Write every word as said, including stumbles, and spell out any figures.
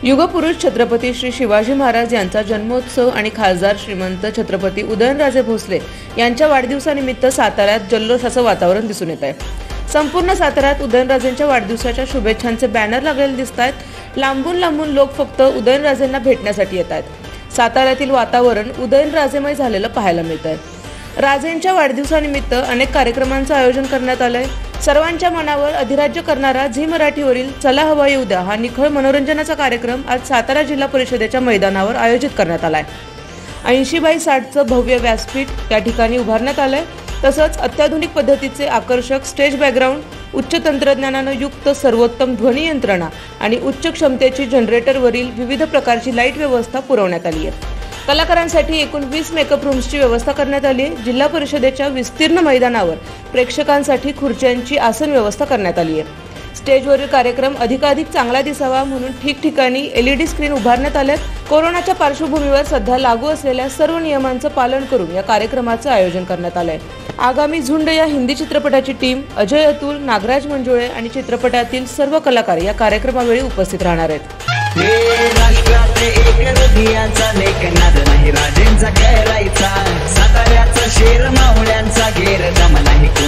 युगपुरुष छत्रपती श्री शिवाजी महाराज यांचा जन्मोत्सव आणि खासदार श्रीमंत छत्रपती उदयनराजे भोसले यांच्या वाढदिवसानिमित्त साताऱ्यात जल्लोषाचं वातावरण दिसून येत आहे। संपूर्ण साताऱ्यात उदयनराजेंच्या वाढदिवसाच्या शुभेच्छांचे बॅनर लागलेले दिसत आहेत। लांबून लांबून लोक फक्त उदयनराजेंना भेटण्यासाठी येत आहेत। साताऱ्यातील वातावरण उदयनराजेमय झालेलं पाहायला मिळत आहे। राजेंच्या वाढदिवसानिमित्त अनेक कार्यक्रमांचं आयोजन करण्यात आलंय। सर्वांच्या मनावर अधिराज्य करणारा झी मराठीवरील चला हवा येऊ द्या हा निखळ मनोरंजनाचा कार्यक्रम आज सातारा जिल्हा परिषदेच्या मैदानावर आयोजित करण्यात आलाय। ऐंशी बाय साठचं भव्य व्यासपीठ त्या ठिकाणी उभारण्यात आलंय। तसंच अत्याधुनिक पद्धतीचे आकर्षक स्टेज बॅकग्राऊंड, उच्च तंत्रज्ञानानं युक्त सर्वोत्तम ध्वनी यंत्रणा आणि उच्च क्षमतेची जनरेटरवरील विविध प्रकारची लाईट व्यवस्था पुरवण्यात आली आहे। कलाकारांसाठी एकूण वीस मेकअप रूम्सची व्यवस्था करण्यात आली आहे। जिल्हा परिषदेच्या विस्तीर्ण मैदानावर प्रेक्षकांसाठी खुर्च्यांची आसन व्यवस्था करण्यात आली आहे। स्टेजवरील कार्यक्रम अधिकाधिक चांगला दिसावा म्हणून ठिकठिकाणी एलईडी स्क्रीन उभारण्यात आल्यात। कोरोनाच्या पार्श्वभूमीवर सध्या लागू असलेल्या सर्व नियमांचं पालन करून या कार्यक्रमाचं आयोजन करण्यात आलंय। आगामी झुंड या हिंदी चित्रपटाची टीम अजय अतुल, नागराज मंजुळे आणि चित्रपटातील सर्व कलाकार या कार्यक्रमावेळी उपस्थित राहणार आहेत। राजेंचा खेळायचा साताऱ्याचा शेर मावळ्यांचा घेर जम नाही।